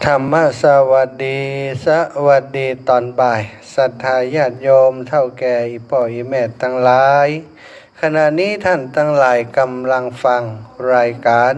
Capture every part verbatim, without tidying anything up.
ธรรมสวัสดีสวัสดีตอนบ่ายศรัทธาญาติโยมเท่าแก่อีพ่ออีแม่ทั้งหลายขณะนี้ท่านทั้งหลายกำลังฟังรายการ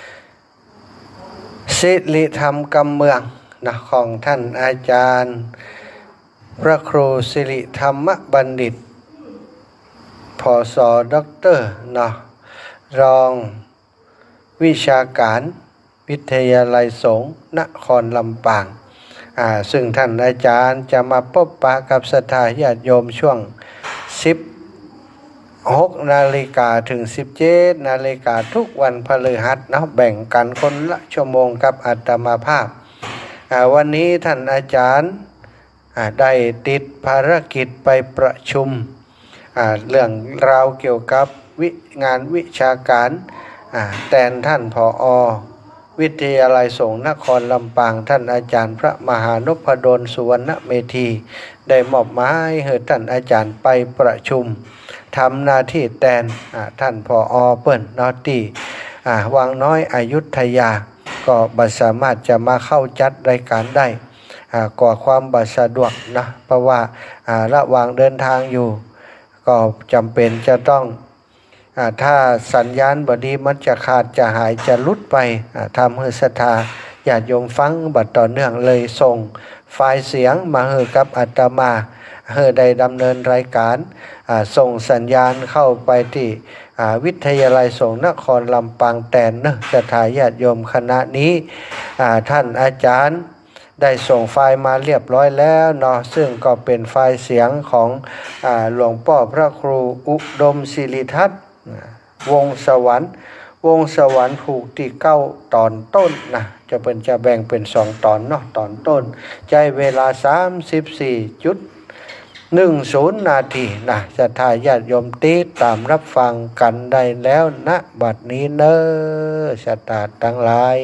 ศิริธรรมกำเมืองนะของท่านอาจารย์พระครูศิริธรรมบัณฑิตผส.ด็อกเตอร์นะรองวิชาการวิทยาลัยสงฆ์นครลำปางอ่าซึ่งท่านอาจารย์จะมาพบปะกับศรัทธาญาติโยมช่วงสิบหกนาฬิกาถึงสิบเจ็ดนาฬิกาทุกวันพฤหัสเนาะแบ่งกันคนละชั่วโมงกับอาตมาภาพอ่าวันนี้ท่านอาจารย์อ่าได้ติดภารกิจไปประชุมอ่าเรื่องราวเกี่ยวกับวิงานวิชาการอ่าแทนท่านผอ.วิทยาลัยสงฆ์นครลำปางท่านอาจารย์พระมหานพดลสุวรรณเมธีได้มอบหมายให้ท่านอาจารย์ไปประชุมทำหน้าที่แทนท่านผอ.เปิ้นนอตีวังน้อยอยุธยาก็บ่สามารถจะมาเข้าจัดรายการได้ก่อความบ่สะดวกนะเพราะว่าระหว่างเดินทางอยู่ก็จำเป็นจะต้องถ้าสัญญาณบดีมันจะขาดจะหายจะลุดไปทำให้ศรัทธาญาติโยมฟังบัดต่อเนื่องเลยส่งไฟล์เสียงมาให้กับอาตมาให้ได้ดำเนินรายการส่งสัญญาณเข้าไปที่วิทยาลัยสงฆ์นครลำปางแทนนะศรัทธาญาติโยมคณะนี้ท่านอาจารย์ได้ส่งไฟล์มาเรียบร้อยแล้วเนาะซึ่งก็เป็นไฟล์เสียงของหลวงพ่อพระครูอุดมศิริทัตน์วงสวรรค์วงสวรรค์ผูกที่เก้าตอนต้นนะจะเป็นจะแบ่งเป็นสองตอนเนาะตอนต้นใช้เวลา สามสิบสี่จุดหนึ่งศูนย์ นาทีนะศรัทธาญาติโยมติดตามรับฟังกันได้แล้วณบัดนี้เน้อศรัทธาทั้งหลาย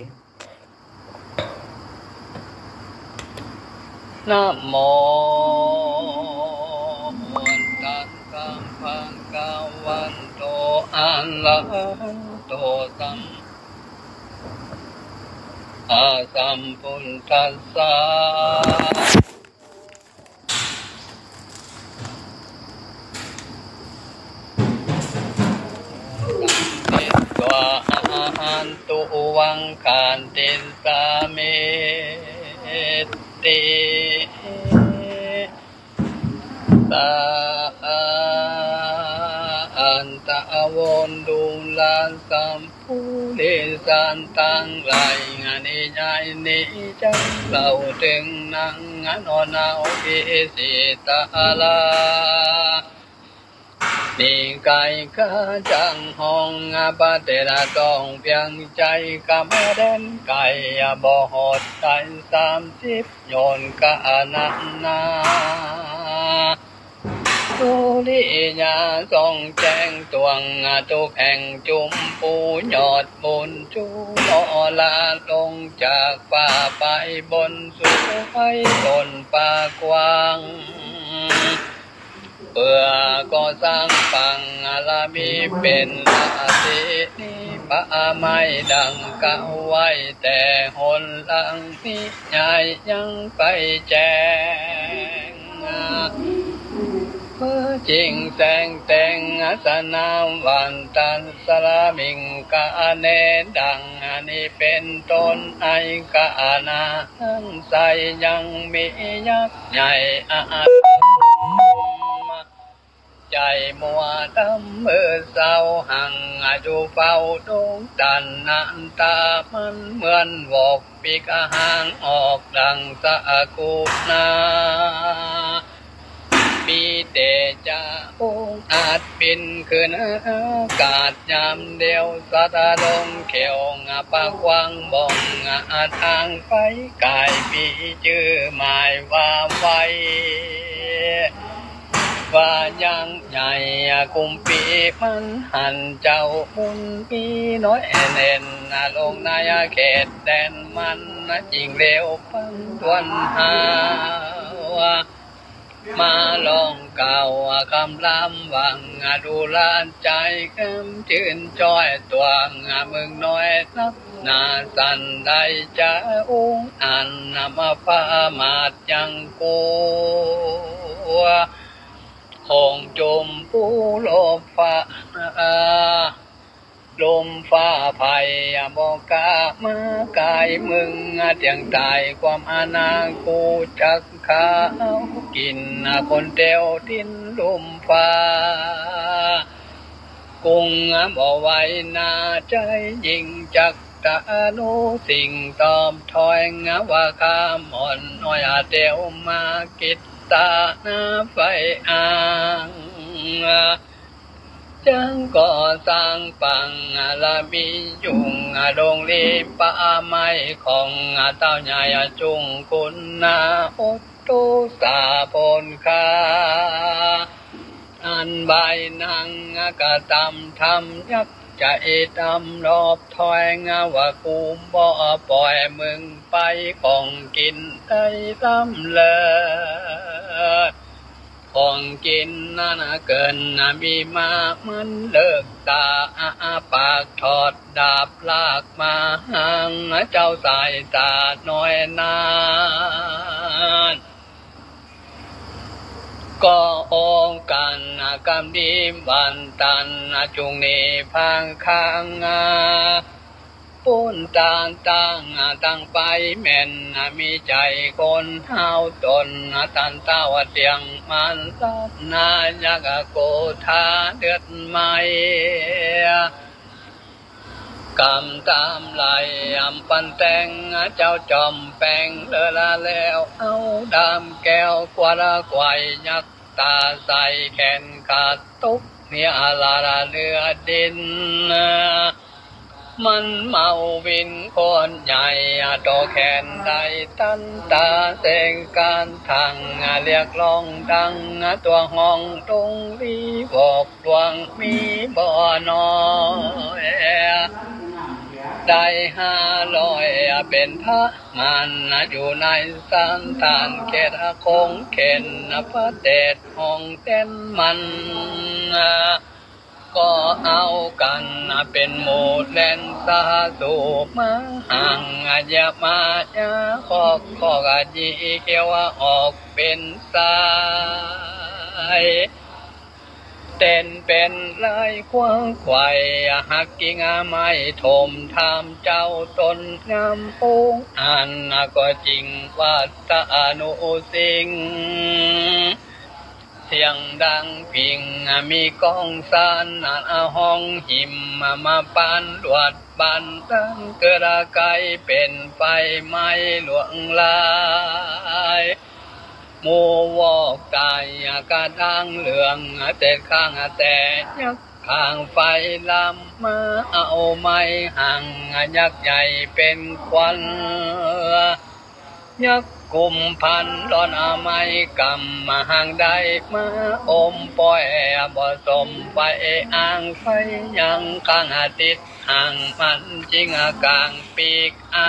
นะโมตัสสะภะคะวะโตอะระหะโตสัมมาสัมพุทธัสสะสัมเทวะอะหันตุวังคันติสามิติตาอันตะวนดูลานสัมภูเดสันตังไหลงานิยายนิจังเราถึงนังงานอนาอภิสิตาลานิกายข้าจังห้องอาปาเตระต้องเพียงใจกำเด่นไก่บ่หดใจสามสิบโยนกะนันนาตุลิยาทรงแจ้งตวงทุกแห่งจุมปูยอดบุญจูโนลาลงจากฟ้าไปบนสู่ไปบนป่ากว้างเพื่อก็สร้างปังอาลามีเป็นลาสินิปะไม่ดังกะไว้แต่หนหลังนี้ใหญ่ยังไปแจ้งเพื่อจริงแสงแต่งอาสนามวันตันสลามิงกะเนดังอันนี้เป็นต้นไอกะนาทั้งใสยังมียักษ์ใหญ่อาใจมัวดำมือเศร้าหังอายุเฝ้าดวงจันทร์นันตามันเหมือนวอกปีกหางออกดังสะกูนาปีเตจาองอาจบินขึ้นอากาศยามเดียวสัตว์ลงเขียวงาปากวางบ่องอาทางไปกายปีจื้อหมายว่าไว้ว่ายังใหญ่กุมปีมันหันเจ้าบุญปีน้อยเน่นลงนายเขตแดนมันจริงเร็วพันทวนหามาลองเก่าคำลำวังดูลานใจคำชื่นจอยตัวมึงน้อยนักนาสันได้จะอุ้งอันนำพามาดยังกูคงจมผู้โลภฟ้าลมฟ้าภัยบอกกามากายมึงเตียงตายความอาณากูจักขากินคนเตียวทิ้นลมฟ้ากุงบ่ไว้นาใจยิ่งจักตาโนสิ่งตอบถอยงว่าข้ามอ่อนน้อยเตียวมากิตตาหน้าไฟอ่างจังก่อสร้างปังละมียุงดงลีป่าไม้ของเต้าใหญ่จุงคุณนาอดตุสาปนคาอันใบนางกะตำทำยักใจตำรอบถอยงว่ากูบ่ปล่อยมึงไปของกินได้ลำเลอของกินนั่นเกินมีมามันเลิกตาปากถอดดาบลากมาหางเจ้าสายตาน้อยนานก็องกันกำดีบันตันจุงนีพังค้างปุ้นตาตั้งตั้งไปแม่นมีใจคนเฮาตนตันเต้าเตียงมันสับนายกโกธาเดือดไม่กำตามไหลอำปันแตงเจ้าจอมแปงเลอละแล้วเอาดำแก้วกวาละไกวยักตาใส่แขนขาดตุกเนี่ยลาละเลือดินมันเมาวินคนใหญ่ต่อแขนได้ตันตาเสงการทางเรียกร้องดังตัวห้องตรงรีบอกดวงมีบ่อน้อยได้ห้าลอยเป็นพระมันอยู่ในสันทานเขตคงเข็นพระเดชห้องเต้นมันก็เอากันเป็นหมู่เล่นสาสูบมาห่างอย่ามาอย่าขอกขอกจีเกี่ยวออกเป็นสายเต้นเป็นลายควงไข่หักกิ่งไม้ถมทำเจ้าต้นงามองอันก็จริงว่าตาโนสิงเสียงดังพิงมีกองสานห้องหิมมาปานลวดบันตั้งเกิดไกลเป็นไฟไหม้หลวงลายหมู่วอกกายกระดังเหลืองแต่ข้างแต่ยักข้างไฟลำมาเอาไม้ห่างยักใหญ่เป็นควันยักกุมพันร้อนไม้กำมาห่างได้มาอมปล่อยบ่สมไปอ่างไฟยังข้างติดห่างมันจริงกลางปีกอา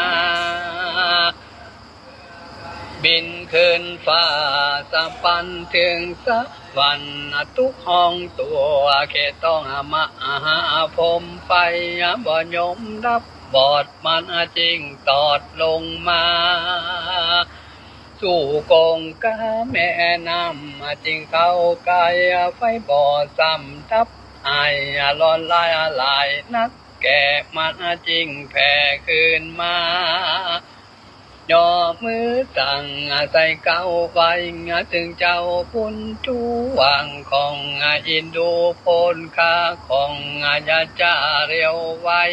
บินขึ้นฟ้าสะปันถึงสวรรค์ทุกห้องตัวแค่ต้องมาหาพรมไฟบ่ยมรับบอดมันจริงตอดลงมาสู่กงกาแม่น้ำจริงเข้าไกลไฟบ่อซ้ำทับไอร้อนลายลายนักแก่มันจริงแผ่คืนมาย่อมือตั้งใส่เก้าไว้ถึงเจ้าพุนจูวังของอินดูพลคาของยาจาเรียวไว้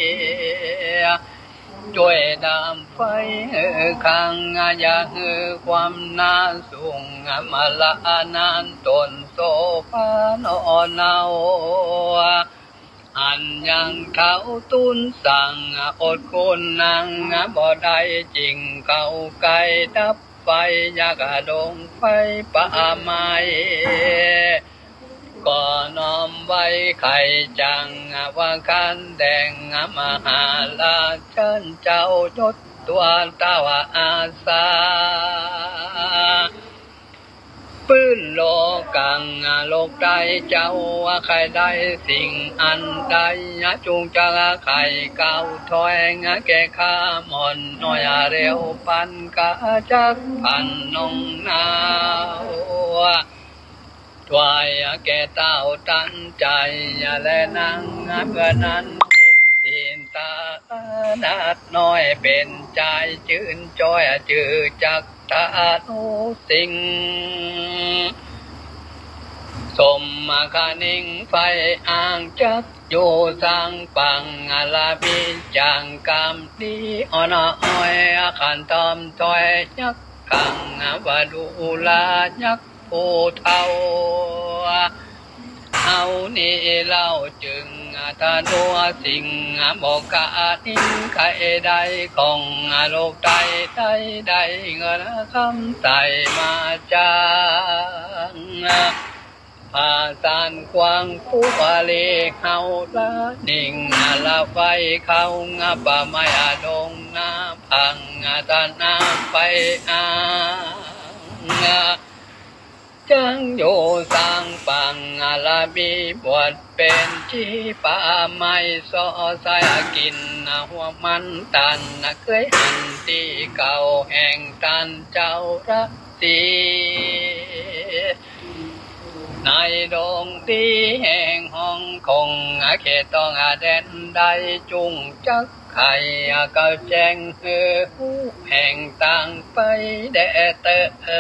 ช่วยดามไฟข้างยาหือความน่าสูงมาละนานตนโซฟานอนเนาอันยังเขาตุนสั่งอดคุณนางบ่ได้จริงเขาไก่ดับไฟยากดงไฟป่าไม้ก็น้อมไว้ไข่จังว่าคันแดงมหาลาชันเจ้ายศตัวตาวาอาสาปืกังโลกใดเจ้าว่าใครได้สิ่งอันใดจุงจะละไข่เก่าถอยแก่ข้าหมอนน้อยเร็วปันกะจักพันนงนาวถวายแก่เต้าตั้งใจและนางเมื่อนั้นสินตานาดน้อยเป็นใจชื่นจอยจือจักตาโนสิงสมมาคานิงไฟอ่างจักโยสังปังอาลาบิจังกามดีอนาอ้อยอาขันตอมถอยยักขังวาดูลายักผู้เท่าเอานี่เล่าจึงตาโนสิ่งบอกกาทิ้งใครใดของโลกใดใดใดเงินคำใส่มาจางภาษานกวางผู้บาลีเขาละดิ่งละไฟเขางาป่าไม้ดงน้ำพังตาน้ำไปอ่างจังโยสังปังอาลาบีบวชเป็นชีป่าไม้ซอสายกินหัวมันตันเคยหันที่เก่าแห่งตันเจ้ารักสีในดงตีแห่งห้องคงเขตต้องอาแดนใดจุงจักไข่เก่าแจ้งเฮือแห่งต่างไปแดเตอ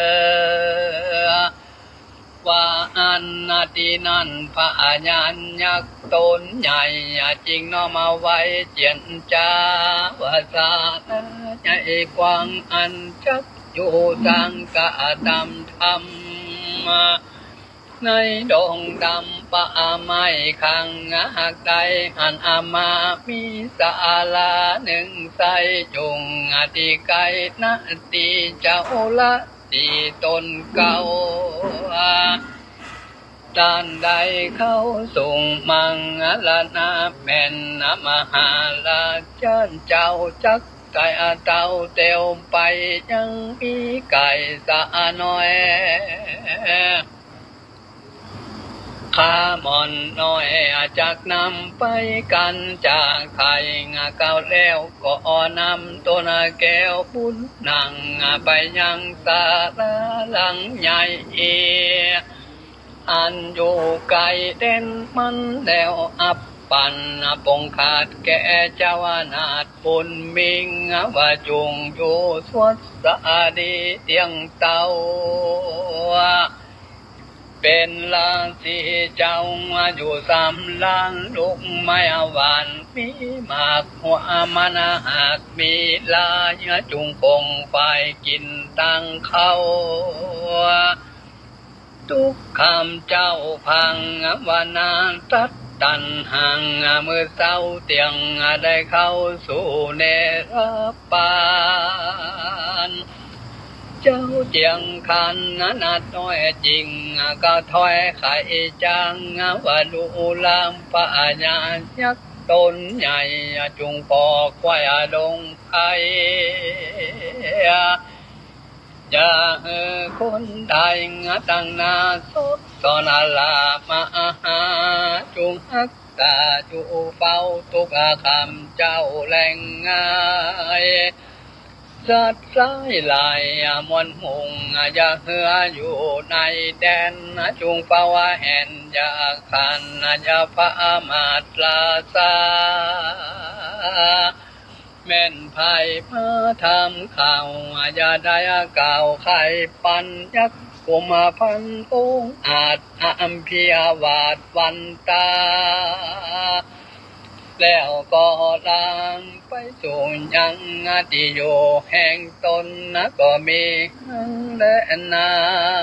ว่าอันนาทีนั้นพระญาณยักษ์ตนใหญ่จริงน้อมาไว้เจียนจ้าวาสาใหญ่กว้างอันจักอยู่สังกะดำธรรมในดงดำป่าไม้ขังหักใดหันอามามีศาลาหนึ่งใสจุงอธิไกนาตีเจ้าละตีต้นเก่าด้านใดเขาส่งมังลานาแม่นมหาลาเจ้าเจ้าจักไก่เต่าเตียวไปยังมีไก่สะน้อยข้าหมอนน้อยจากนำไปกันจากไทยเก่าแล้วก็นำต้นแก้วบุญนั่งไปยังสาราหลังใหญ่อันอยู่ไกลเด่นมันแล้วอับปันปงขาดแก่เจ้านาดบุญมิงว่าจุงอยู่สวดสาดีเตียงเต้าเป็นลาสีเจ้าอยู่สามล้านลูกไม้หวานมีหมากหัวมันหากมีลายจุงคงไฟกินตั้งเขาทุกคำเจ้าพังวานานตัดตันห่างมือเศร้าเตียงได้เข้าสู่เนรปานเจ้าเจียงคันนัดน้อยจริงก็ถอยไข่จังว่าดูลามปะญายักต้นใหญ่จุงปอกไว้ดงไผ่อย่าเออคนใดตั้งนาสดสอนลามาหาจุงฮักตาจูเฝ้าทุกคำเจ้าแรงง่ายสัตว์ร้ายลายมวนหงอย่าเหืออยู่ในแดนจุงเฝ้าแห่นอย่าขันอย่าพามาตลาซาแม่นไผ่มาทำข่าวอย่าได้กล่าวไข่ปันยักกุมพันองอาจอัมพียวาดวันตาแล้วก็ลางไปสู่ยังที่อยู่แห่งตนก็มีและนา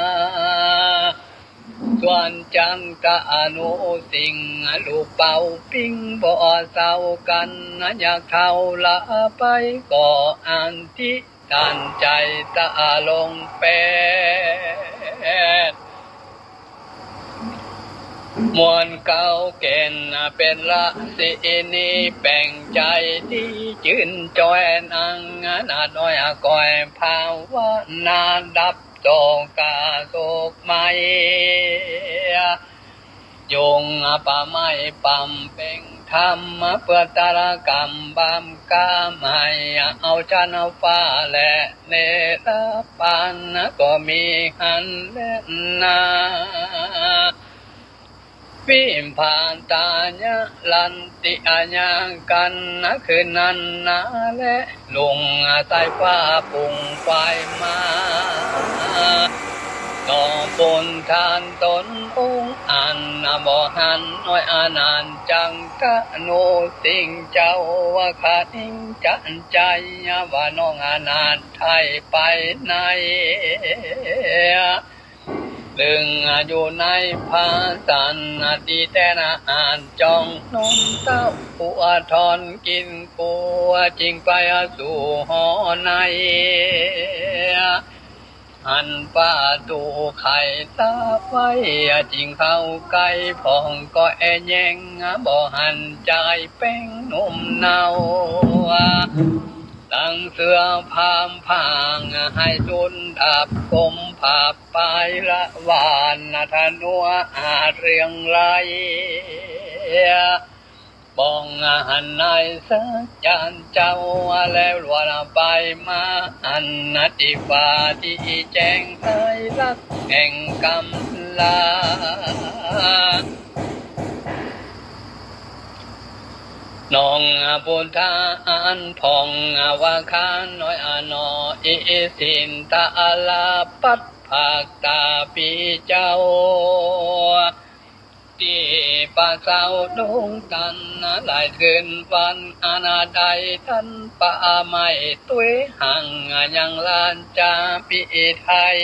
ส่วนจังกะอนุสิงลูกเป่าปิ้งบ่เศร้ากันอยากเท่าละไปก็อันที่ตันใจตาลงแปดมวลเก่าเกณฑ์เป็นละสินีแบ่งใจที่จืนจอยนังนาดน้อยก่อยภาวนาดับโจกาโศกไม่ยงป่าไม้ปั๊มเป็นธรรมเพื่อตารกรรมบามกามให้เอาจันฟ้าและเนรปานก็มีหันและนาวิมพานตาญะลันติอายังกันนะคืนนั้นนะและลุงใต้ฟ้าปุ่งไฟมาต่อบนทานตนองค์อันนาบ่หันน้อยอานันจังกะโนสิงเจ้าว่าขาดิงจันใจว่าน้องอานันไทยไปไหนลึงอยู่ในภาสันดีแต่นาอ่านจองนมเต้าปัวทอนกินปัวจริงไปสู่หอในหันป้าตูไข่ตาไว้จริงเข้าไก่พองก็แอแยงบ่หันใจแป้งนุ่มเนาตั้งเสือพามพางให้จุนดับกลมผาปายละวานธนัวอาเรียงไรบองหันในสักจานเจ้าแล้วลวนไปมาอันนติฟาที่แจ้งให้รักแห่งกำลาน้องบุญทานพองว่าคานน้อยอนออิสินตาลาปัดภาคตาปีเจ้าที่ป่าเศร้าดงตันหลายคืนวันอาณาใดท่านป่าไม่ตุ้ยห่างยังลานจาปีไทย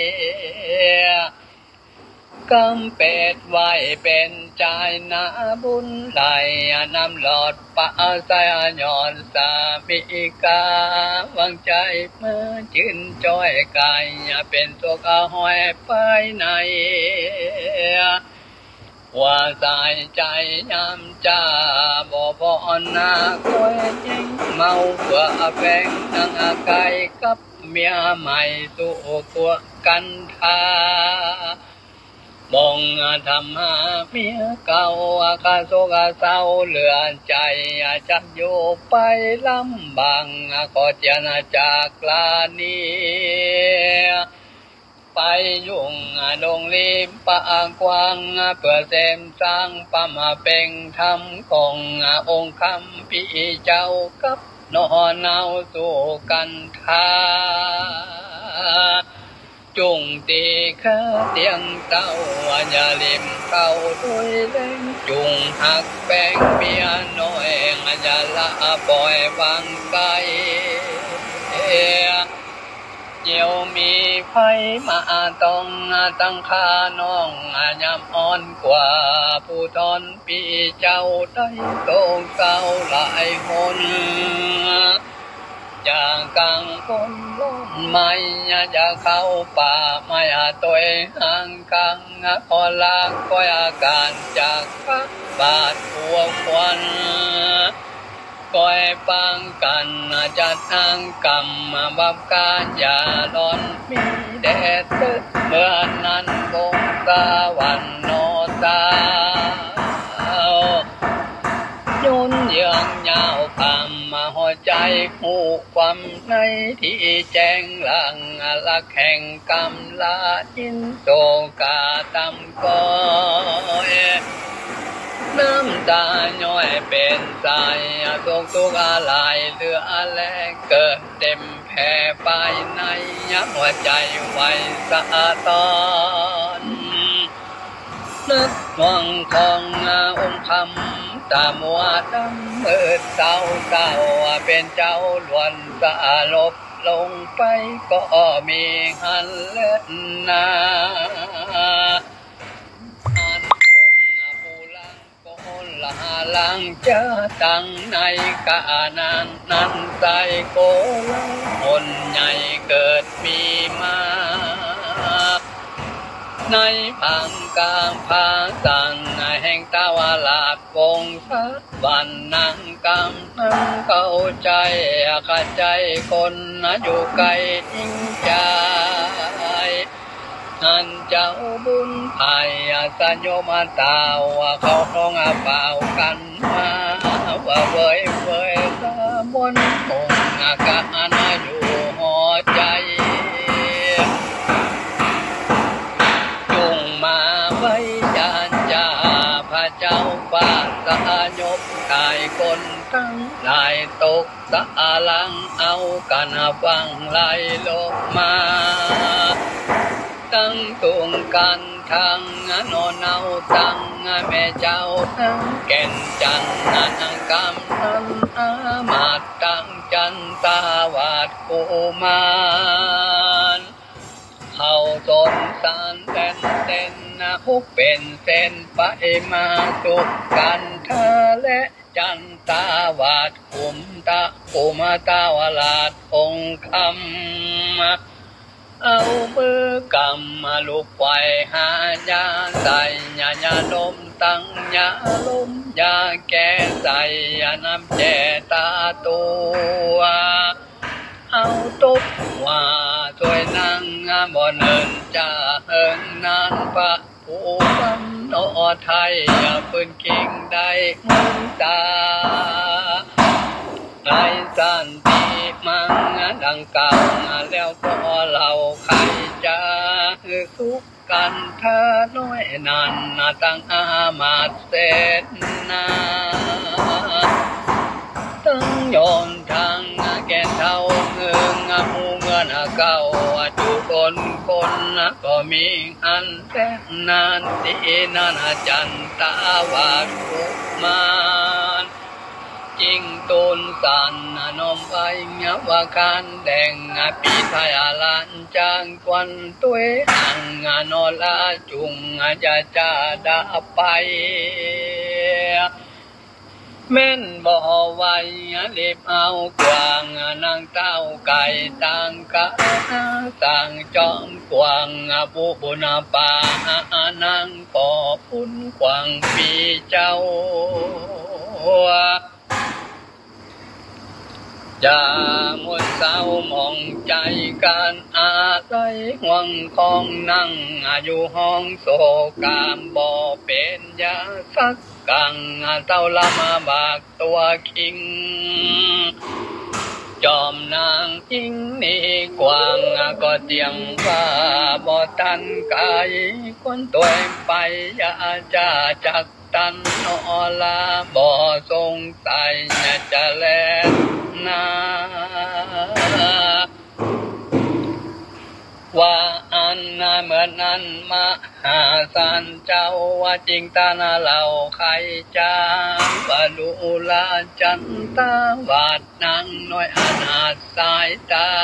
กำเป็ดไว้เป็นใจนาบุญไหลนำหลอดป่าสายย้อนสามิกาวังใจเมื่อจืนจอยกายเป็นตัวกะห้อยไปไหนว่าสายใจยำจ้าบ่บ่อนนาคอยยิงเมาเพื่อแบ่งนางไก่กับเมียใหม่สู่ตัวกันทามองทำหาเมียเก่าอากาโศกเศร้าเหลือใจจักอยู่ไปลำบากก็เจรจากลานีไปยุ่งดงลิมปะกวางเพื่อเสมสร้างปะมาเป็นธรรมขององค์คำพี่เจ้ากับนอนเนาสู่กันทาจุงตีข้าเตียงเต้าอย่าลิมเข้าด้วยเล่งจุงหักแป้งเมียน้อยอย่าละปล่อยวางไกลเยี่ยวมีไฟมาต้องตั้งข้าน้องยำอ่อนกว่าผู้ทอนปีเจ้าได้โตเก่าหลายคนอย่างกังคนล้มไม่อย่าเข้าป่าไม่ตัวห่างกังขอลาก็อาการจากพักบาดหัวควันก้อยปังกันจะทางกรรมบับการอย่าดอนมีแดดตึกเมื่อนั้นบงสาวันโนตายุนยังยาวคำมาหัวใจหูความในที่แจ้งหลังละแข่งกำลาอินโตกาตำก้อยน้ำตาย้อยเป็นสายทุกทุกอะไรเหลือแลเกิดเต็มแผ่ไปในยักหัวใจไว้สะตอนนึกมองขององค์คำตามัวดำมืดเศร้าเศร้าเป็นเจ้าล้วนสะลบลงไปก็มีหันเล็ดนาลาลังจะตั้งในกานันนั้นใจโกลังคนใหญ่เกิดมีมาในพังกลางพาสันแห่งตาวลาดวงสักวันนั่งกำนั่งเข้าใจกระใจคนอยู่ไกลทิ้งใจอันเจ้าบุญไผ่สัญโยมาตาว่าเขาร้องอาเป่ากันมาว่าเว้ยเว้ยสะมนคงอากาศอยู่หัวใจจงมาไว้ยานจาพระเจ้าฟ้าสยบกายคนทั้งหลายตกสะลังเอากันฟังไหลลงมาตั้งตรงกันทางนอนเอาตั้งแม่เจ้าทั้งแก่นจันทร์นังกำนันอามาตตั้งจันตาวาดกุมารเขาสนสารเต้นเต้นนะฮุกเป็นเส้นไปมาสุกกันเธอและจันตาวาดกุมตากุมตาวลาดองคำเอามือกำมาลูกไฟหายาใส่ยายาลมตั้งยาลมยาแก่ใส่ยาน้ำแจ่ตาตัวเอาตบว่าสวยนั่งบ่เนินจะเฮิงนานพระผู้ฟันโนไทยปืนกิ่งได้มุนตาไรสันติมังดังเก่าแล้วก็เราใครจะสุขกันเธอน้อยนานตั้งอามาตเสนาตั้งยนทางแก่เท่าเงืองมูเงินเก่าจุคนคนก็มีอันแต่นานที่นานจันตาวาดกุมารจริงตูนสันนมไปงว่าการแดงปีไทยลันจางควันตัวอังนอลาจุงจะจะดาไปแม่นบ่ไว้รีบเอากวางนางเต้าไก่ต่างกะต่างจอมกวางผู้บุญป่านางปอพุ่นกวางปีเจ้าอย่ามนเศร้ามองใจการอะไรห่วงของนั่งอยู่ห้องโศกามบ่เป็นยาสักกังเต้าละมาบากตัวคิงจอมนางอิงนี่กวางก็เตรียมว่าบ่ตันกายคนตัวไปอย่าจะจักตันนอลาบ่สงสัยจะแลนาว่าอันนาเหมือนนั้นมาหาสานเจ้าว่าจริงตานาเราใครจะว่าดูลาจันตาวาดนางน้อยอนาถสายตา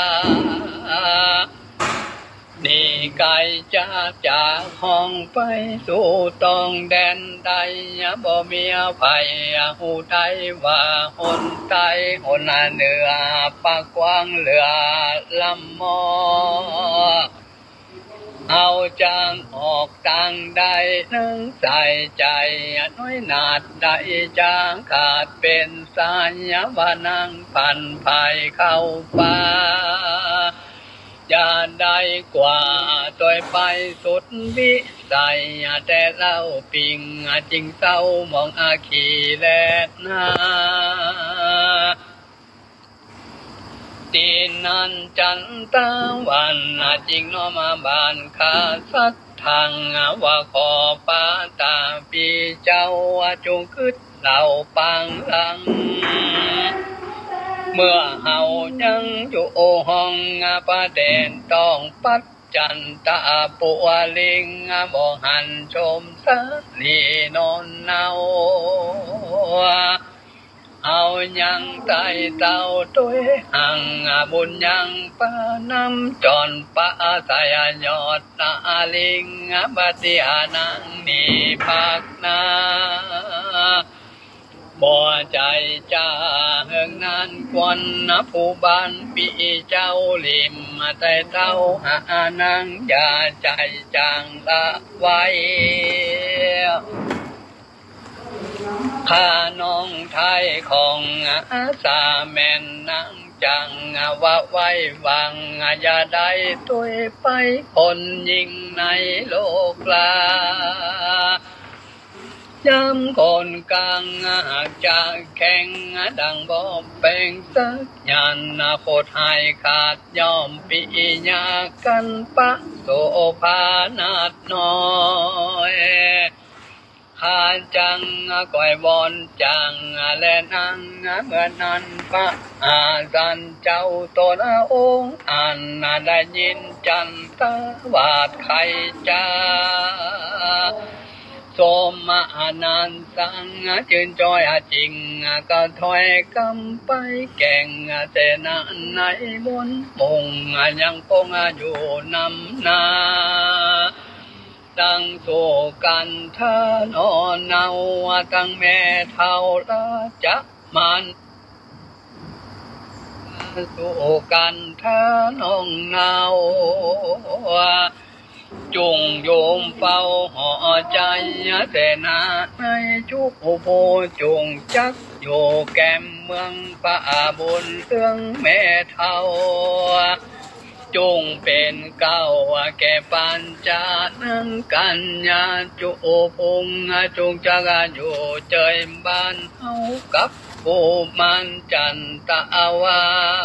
นี่ไกลจากจากห้องไปสู่ตองแดนใดบ่มีภัยหูไทยว่าหนไทยหนเหนือปากกว้างเหลือลำมอเอาจางออกต่างใดนึงใส่ใจน้อยนาดใดจางขาดเป็นสายบานังพันภายเข้าป่าอย่าได้กว่าตัวไปสุดวิสัยแต่เล่าปิงจริงเศร้ามองอาคีแลนาตีนันจันตะวันจริงน้อมาบานข้าสัตทางว่าขอปาตาปีเจ้าจงคืดเหล่าปังลังเมื่อเฮายังอยู่ห้องประเด็นต้องปัดจันตาปัวลิงบ่หันชมสาลีนอนเนาเอายังไตเต้าตัวหังบุญยังปาน้ำจอนปาสายยอดนาลิงบัติอานังนีภาคนาบ่ใจจ้าเฮืองนั้นกวนนะผู้บ้านปีเจ้าลิมมาแต่เต้าหานังอย่าใจจางละไว้ข้าน้องไทยของอาสาแม่นนางจังว่าไว้วางอย่าได้ตัวไปคนยิ่งในโลกลายามคนกลางจะแข่งดังบ่เป็นสักยานนาโคตรหายขาดยอมปีญากันปะโสภานาดน้อยข้าจังก่อยบอนจังและนังเมื่อนั้นพระอาจารย์เจ้าตนองค์อันได้ยินจันตวาดไขจ้าสมมานันสังจืนจอยจริงก็ถอยกำไปแก่งเจนาในบนมุงยังคงอยู่นำนาตั้งสู่กันทานอนเนาตั้งแม่เท่าละจักมันสู่กันทานองเนาจุงโยมเฝ้าห่อใจเสนาในจุกโพจุงจักอยู่แก้มเมืองป่าบุญเรื่องแม่เท่าจงเป็นเก้าแก่ปัญจานังกัญญาจุพงจงจักอยู่เจยบ้านเฮากับกูมันจันตะวา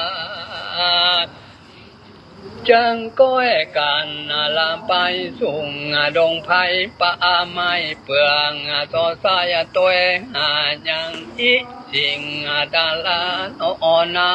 จังก้อยกันลาไปสุ่งดงไผ่ป่าไม้เปลืองสอสายตัวหายังอีสิงดาลานอ่อนเนา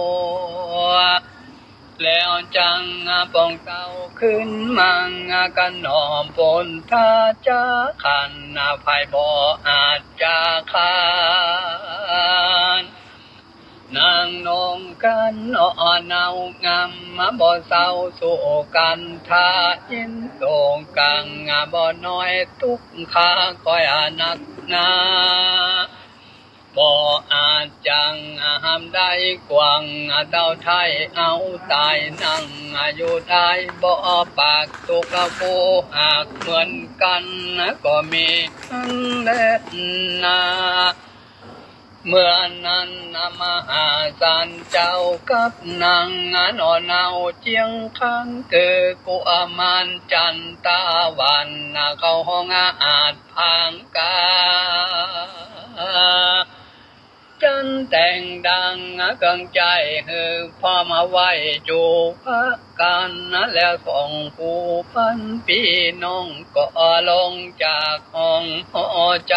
แล้วจังปองเต้าขึ้นมังกันหนอมปนท่าจ้าขันไผ่บ่อาจจะขานนางนงกันอ่อนเนางามมาบ่เศร้าสู่กันท่ายินโด่งกังบ่น้อยทุกขาคอยนักนาบ่อาจจังห้ามได้กวางเต้าไทยเอาตายนั่งอยู่ได้บ่ปากตุกผู้หากเหมือนกันก็มีทั้งเล็ดนาเมื่อนั้นมหาสันเจ้ากับนางนอนเนาเจียงข้างเกิดกุอามานจันตาวันเข้าห้องอาจพังกาจันแต่งดังเกิงใจฮือพอมาไว้จูพักกันแล้วส่งผู้พันพี่น้องก็ลงจากห้องหอใจ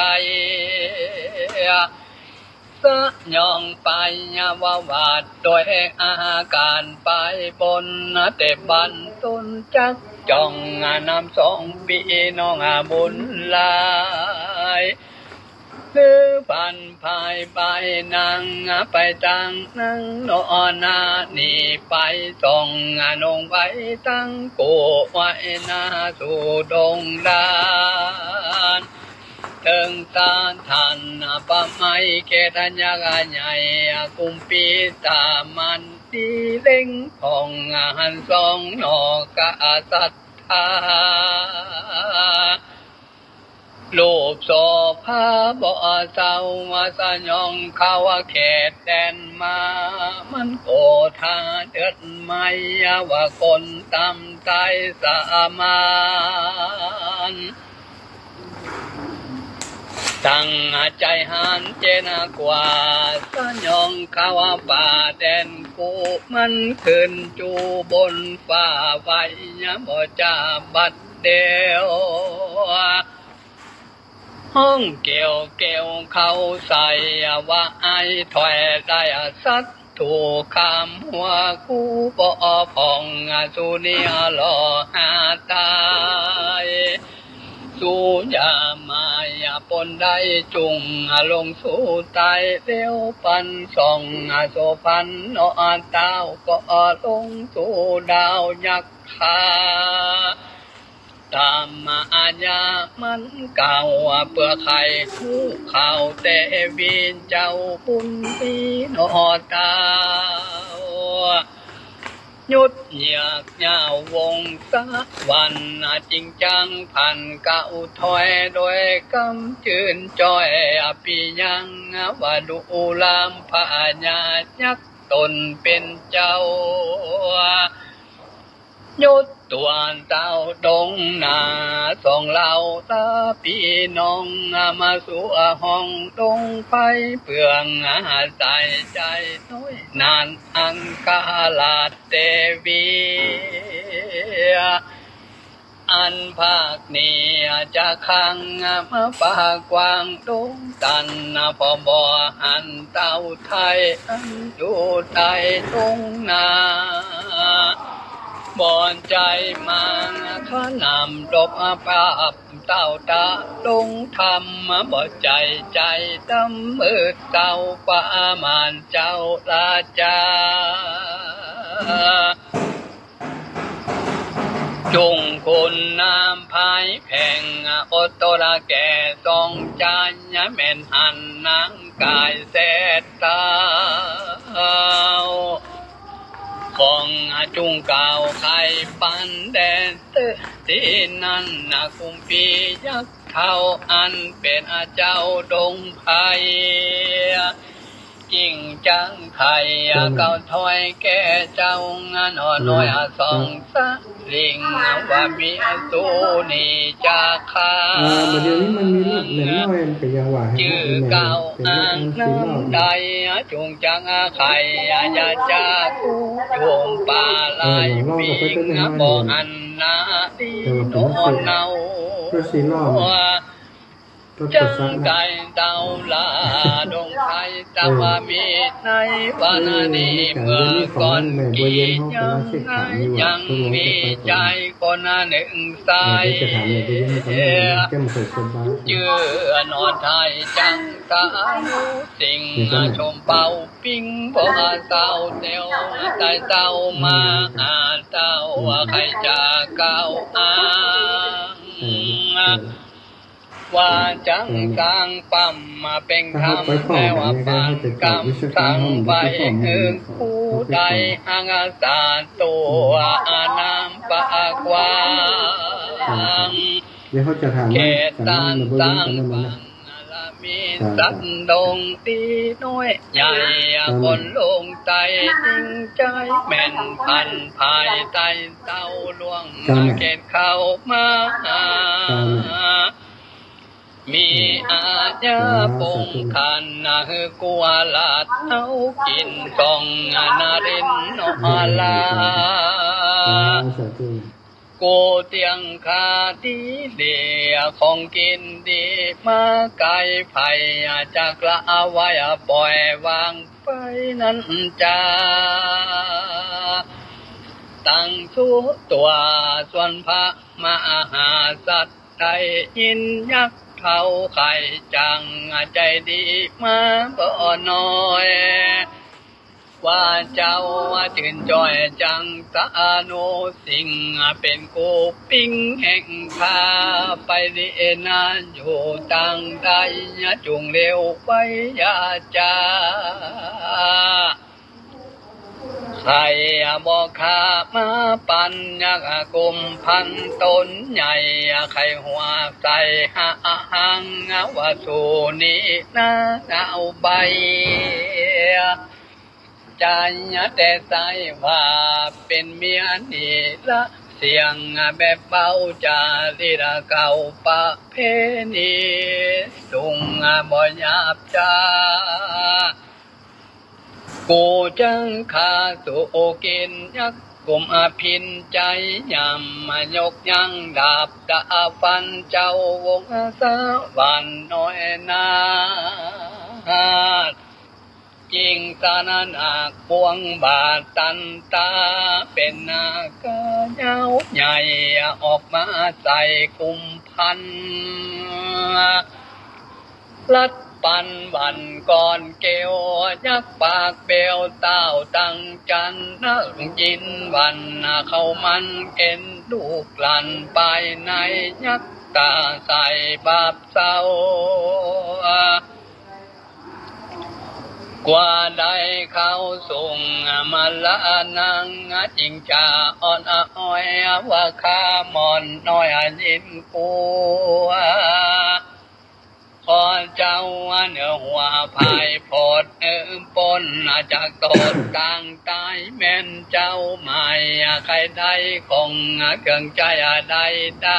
สะยองไปว่าวาดโดยอาการไปบนเตบันตุนจักจ้องนำสองปีน้องบุญลายคือพันภายไปนางไปจังนังนอนนานีไปส่องนงไว้ตั้งกูไว้นาสู่ดงดานถึงตาทันปะไมเกตัญญากาใหญ่กุมปีตามันดีเล่งของหันสองนอกะสัทธาลูกโสภาบ่เศร้ามาสยองเขาเขตแดนมามันโกธาเดือดไม่ว่าคนตำใจสามานตั้งใจหันเจนกว่าสยองเขาป่าแดนกูมันขึ้นจูบนฟ้าไว้บ่จะบัดเดียวห้องเกี่ยวเกี่ยวเขาใส่ว่าไอ้ถอยได้สัตถูกคำหัวกูบ่พองสุนีหล่อหาตายสู้ยามายาปนได้จุงลงสู่ตายเลี้ยวปันส่องโสพันนอนเต้าก็ลงสู่ดาวยักษ์ขาตามมาอาญามันเก่าเปลือกไข่หูข่าวแต่วินเจ้าปุ่นปีนอตายุดเหยียกเหย้าวงสักวันจริงจังพันเก่าถอยโดยกำจืนจอยอภิยังว่าดูลามพาญายักตนเป็นเจ้ายุดตัวเต้าดงนาสองเหล่าตาพี่น้องมาสู่ห้องดงไฟเปลืองใส่ใจน้อยนานอังคาลาเตวีอันภาคนี้จะขังมาปากวางดงตันพอบ่หันเต้าไทยอันดูไทยดงนาบอนใจมังข้านำดบอาปาบเต้าตาลงธรรมบ่ใจใจดำมืดเต้าปามานเจ้าลาจาจงคนน้ำพายแผ่งอดตระแก่ทรงใจแม่นหันนางกายแสดตาของจุงเก่าไข่ปันแดนเตที่นั่นนาคุมปียักษ์เท่าอันเป็นอาเจ้าดงไข่จริงจังไข่เก่าถอยแก่เจ้างานอ่อนน้อยสองสักลิงว่ามีสูนีจากข้าเดี๋ยวนี้มันมีเรื่องเหล่นน้อยเป็นยังหวะชื่อเก่าอ่างน้ำใดจงจังไข่ยาจากจงป่าลายปีงบ่อันนาดีโนเนาจังไก่เต่าลาดงไทยตะวามีในวันนี้เมื่อก่อนกี่ยังไงยังมีใจคนหนึ่งใสยือนอนไทยจังตานุสิ่งชมเป่าปิ้งบ่เต้าเตียวใจเต้ามาอาเต้าใครจะเก้าอ้างว่าจังกลางปั๊มมาเป็นคำแต่ว่าปังกำทั้งใบคือผู้ใดอังสาตัวอานามปากวางเขตตันตังปังมีสันดงตีน้อยใหญ่คนลงใจจริงใจแม่นพันภายใจเต้าล่วงเขตเข้ามามีอาญาปงคันนาฮือกัวลาดเอากินกองนารินโนลาโกเตียงคาดีเดียของกินดีมาไก่ไผ่จากละเอาไว้ปล่อยวางไปนั้นจ้าตั้งสู้ตัวส่วนพระมหาสัตว์ได้ยินยักษ์เขาไข่จังใจดีมาบ่น้อยว่าเจ้าจื่นจอยจังตาโนสิ่งเป็นกูปิ้งแห่งข้าไปดีนาอยู่ตั้งใดจุงเร็วไปยาจาใครบอกข้ามาปันยักกุมพันต้นใหญ่ใครหัวใส่หาหังว่าสูนี้นาเอาใบใจแต่ใจว่าเป็นเมียนี่ละเสียงแบบเบาจาลีระเก่าปะเพณีสุงบ่หยาบจ้ากูจังขาสุกินยักกุมอภินใจยำมายกยังดาบดาฟันเจ้าวงสะวันน้อยนาจริงสานันอักปวงบาทตันตาเป็นนากาเย้าใหญ่ออกมาใส่กุมพันลัดปันบันก่อนเกวยักปากเบลเต้าตั้งจันนักจินวันเข้ามันเก็นลูกหลานไปในยักกาใส่บาปเศร้ากว่าได้เข้าส่งมาละนังจริงจ่าอ่อนอ้อยว่าข้ามอนน้อยยินกูพอเจ้าเนื้อหัวภายพอดเอิมปนจากตดกลางตายแม่นเจ้าใหม่ใครได้คงเครื่องใจได้ได้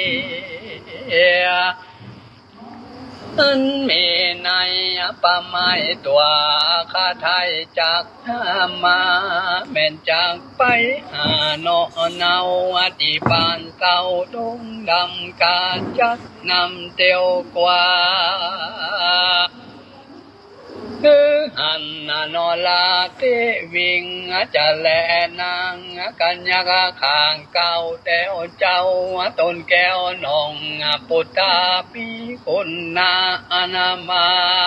อันมีในป่าไม้ตัวข้าไทยจากมาแม่นจากไปหาโนเนาอธิปานเก่าดงดำกาจักนำเตียวกว่าคือหันนอลาเตวิงจะแลนางกัญญาข้างเก่าแต้วเจ้าต้นแก้วนองปุตตาปีคุณนาอนามา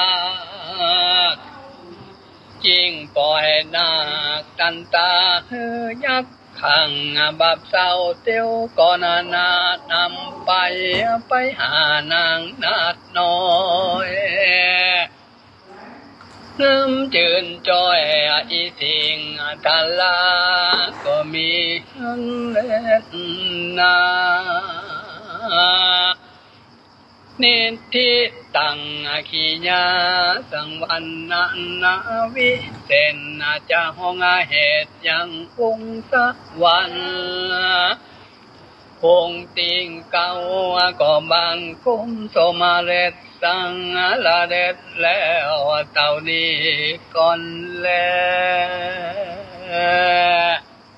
จิงปล่อยนาตันตาเฮยักขังบับเศร้าเตียวก่อนนานำไปไปหานางนาดน้อยน้ำจืนจอยอีสิงทาลาก็มีหันเล่นนานิทิตังขีญาสังวันนานาวิเศษจะห้องเหตุยังองสวรรค์คงติงเก่าก็บังคุมโสมาเรศสังละเด็ดแล้วเต่านี้ก่อนแล้ว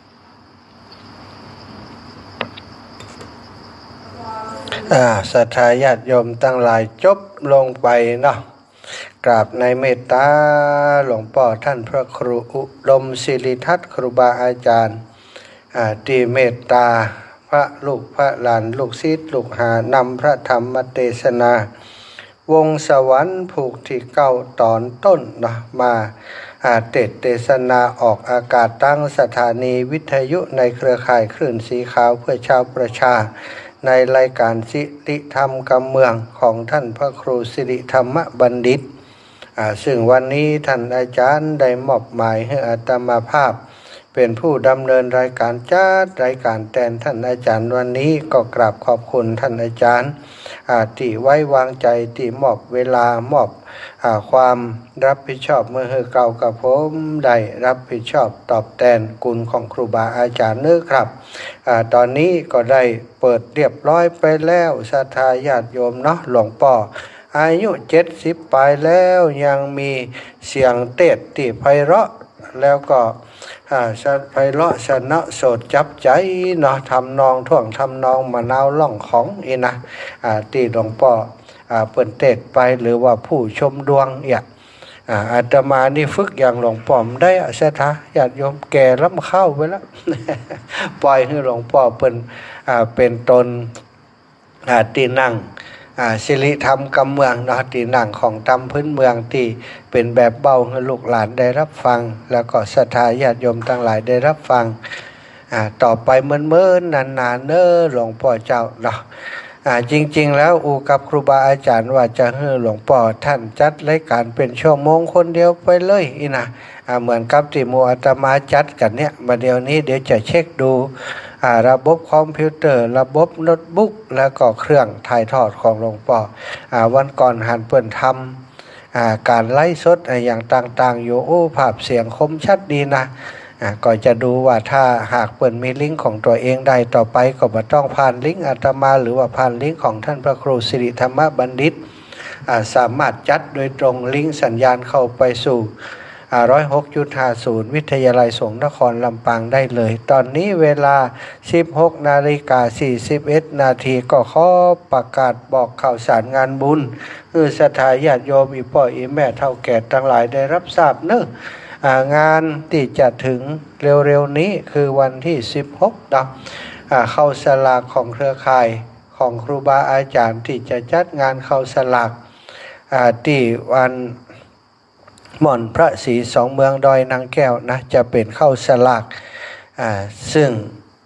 อ่าศรัทธาญาติโยมตั้งหลายจบลงไปเนาะกราบในเมตตาหลวงพ่อท่านพระครูอุดมศิริทัตน์ครูบาอาจารย์อ่าที่เมตตาพระลูกพระหลานลูกศิษย์ลูกหานำพระธรรมเทศนาวงสวรรค์ผูกที่เก้าตอนต้นนะมาอาเทศเทศนาออกอากาศตั้งสถานีวิทยุในเครือข่ายคลื่นสีขาวเพื่อชาวประชาในรายการสิริธรรมกำเมืองของท่านพระครูสิริธรรมบัณฑิตซึ่งวันนี้ท่านอาจารย์ได้มอบหมายให้อาตมาภาพเป็นผู้ดำเนินรายการจัดรายการแทนท่านอาจารย์วันนี้ก็กราบขอบคุณท่านอาจารย์ที่ไว้วางใจที่มอบเวลามอบความรับผิดชอบเมื่อเก่ากับผมได้รับผิดชอบตอบแทนคุณของครูบาอาจารย์เนื้อครับอตอนนี้ก็ได้เปิดเรียบร้อยไปแล้วศรัทธาญาติโยมเนาะหลวงพ่ออายุเจ็ดสิบปลายแล้วยังมีเสียงเทศที่ไพเราะแล้วก็อ่าไพเราะชนะโสดจับใจเนาะทำนองท่วงทำนองมะนาวล่องของอีนะอ่าที่หลวงพ่ออ่าเปิดเทศไปหรือว่าผู้ชมดวงเนี่ยอ่าอาตมานี่ฝึกอย่างหลวงพ่อมได้ศรัทธาญาติโยมแก่ล้ำเข้าไปแล้ว ปล่อยให้หลวงพ่อเป็นอ่าเป็นตนอ่าที่นั่งอ่าสิริธรรมกำเมืองเนาะที่นั่งของธรรมพื้นเมืองที่เป็นแบบเบาให้ลูกหลานได้รับฟังแล้วก็ศรัทธาญาติโยมทั้งหลายได้รับฟังอ่าต่อไปเมื่อเมื่อนานๆเน้อหลวงพ่อเจ้าเนาะอ่าจริงๆแล้วอูกับครูบาอาจารย์ว่าจะให้หลวงพ่อท่านจัดรายการเป็นชั่วโมงคนเดียวไปเลยอีนะอ่าเหมือนกับที่โมอาตมาจัดกันเนี่ยมาเดี๋ยวนี้เดี๋ยวจะเช็คดูระบบคอมพิวเตอร์ระบบโน้ตบุ๊กแล้วก็เครื่องถ่ายทอดของหลวงพ่อวันก่อนหันเปิ่นทำการไลฟ์สดอย่างต่างๆอยู่โอ้ภาพเสียงคมชัดดีนะก็จะดูว่าถ้าหากเปิ่นมีลิงก์ของตัวเองได้ต่อไปก็ไม่ต้องผ่านลิงก์อาตมาหรือว่าผ่านลิงก์ของท่านพระครูสิริธรรมบัณฑิตสามารถจัดโดยตรงลิงก์สัญญาณเข้าไปสู่หนึ่งศูนย์หกจุดห้าศูนย์วิทยาลัยสงฆ์นครลำปางได้เลยตอนนี้เวลา สิบหกนาฬิกาสี่สิบเอ็ดนาทีก็ขอประกาศบอกข่าวสารงานบุญคือศรัทธาญาติโยมอีพ่ออีแม่เฒ่าแก่ทั้งหลายได้รับทราบเนอะงานที่จะถึงเร็วๆนี้คือวันที่สิบหกนะเข้าสลากของเครือข่ายของครูบาอาจารย์ที่จะจัดงานเข้าสลากที่วันหม่อนพระศรีสองเมืองดอยนางแก้วนะจะเป็นเข้าสลากอ่าซึ่ง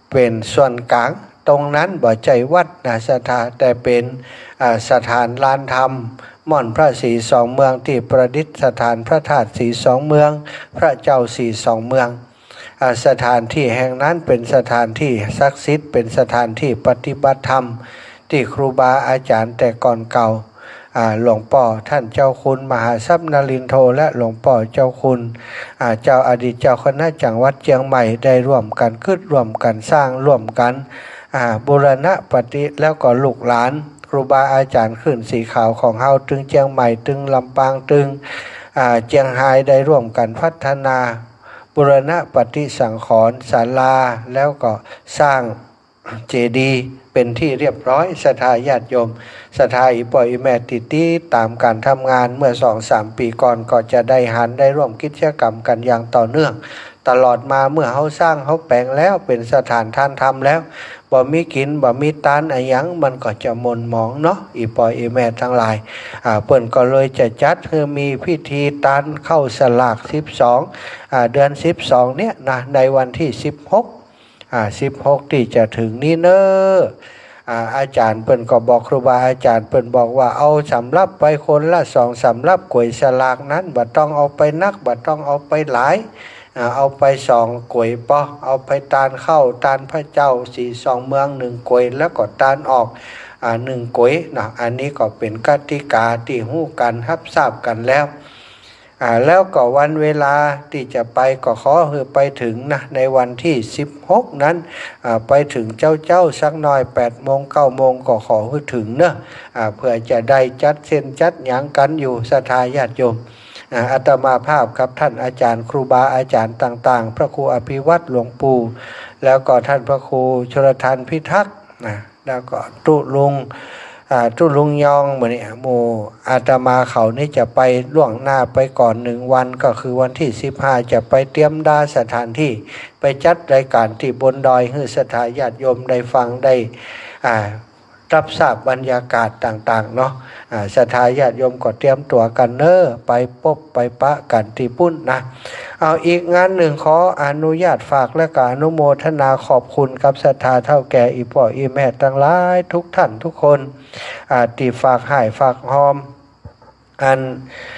เป็นส่วนกลางตรงนั้นบ่ใจวัดนะสถานแต่เป็นสถานลานธรรมม่อนพระศรีสองเมืองที่ประดิษฐานพระธาตุศรีสองเมืองพระเจ้าศรีสองเมืองสถานที่แห่งนั้นเป็นสถานที่ศักดิ์สิทธิ์เป็นสถานที่ปฏิบัติธรรมที่ครูบาอาจารย์แต่ก่อนเก่าหลวงพ่อท่านเจ้าคุณมหาทรัพย์นรินทร์โทและหลวงพ่อเจ้าคุณเจ้าอดีตเจ้าคณะจังหวัดเชียงใหม่ได้ร่วมกันคิดร่วมกันสร้างร่วมกันบูรณะปฏิแล้วก็ลูกหลานครูบาอาจารย์ขึ้นสีขาวของเฮาตึงเชียงใหม่ตึงลำปางตึงเชียงรายได้ร่วมกันพัฒนาบูรณะปฏิสังขรณ์ศาลาแล้วก็สร้างเจดีย์เป็นที่เรียบร้อยศรัทธาญาติโยมศรัทธาอีปอยอีแม่ติดตีตามการทำงานเมื่อ สองสาม ปีก่อนก็จะได้หันได้ร่วมกิจกรรมกันอย่างต่อเนื่องตลอดมาเมื่อเขาสร้างเขาแปลงแล้วเป็นสถานท่านธรรมแล้วบ่มีกินบ่มีตานอะไรยังมันก็จะมนหมองเนาะอีปอยอีแม่ทั้งหลายอ่าเปิ้นก็เลยจะจัดคือมีพิธีตานเข้าสลากสิบสองอ่าเดือนสิบสองเนี่ยนะในวันที่สิบหกอ่าสิบหกที่จะถึงนี้เนอะอ่าอาจารย์เปิ้นก็บอกครูบาอาจารย์เปิ้นบอกว่าเอาสำรับไปคนละสองสำรับกวยสลากนั้นบ่ต้องเอาไปนักบ่ต้องเอาไปหลายเอาไปสองกวยปอเอาไปตานเข้าตานพระเจ้าสีสองเมืองหนึ่งกวยแล้วก็ตานออกอ่าหนึ่งกวยนะอันนี้ก็เป็นกติกาที่ฮู้กันรับทราบกันแล้วอ่าแล้วก็วันเวลาที่จะไปก็ขอคือไปถึงนะในวันที่สิบหกนั้นอ่าไปถึงเจ้าเจ้าสักหน่อย แปดโมง เก้าโมงก็ขอคือถึงเนอะอ่าเพื่อจะได้จัดเส้นจัดหยังกันอยู่ศรัทธาญาติโยมอาตมาภาพครับท่านอาจารย์ครูบาอาจารย์ต่างๆพระครูอภิวัตรหลวงปู่แล้วก็ท่านพระครูชลทานพิทักษ์นะแล้วก็ตุลุงตุลุงยองเหมือนเนี่ยโมอาตมาเขานี่จะไปล่วงหน้าไปก่อนหนึ่งวันก็คือวันที่สิบห้าจะไปเตรียมดาสถานที่ไปจัดรายการที่บนดอยให้ศรัทธาญาติโยมได้ฟังได้อ่ารับทราบบรรยากาศต่างๆเนาะศรัทธาญาติโยมก็เตรียมตัวกันเนอไปพบไปปะกันที่ปุ้นนะเอาอีกงานหนึ่งขออนุญาตฝากและก็อนุโมทนาขอบคุณกับศรัทธาเท่าแก่อีพ่ออีแม่ทั้งหลายทุกท่านทุกคนที่ฝากให้ฝากหอมอัน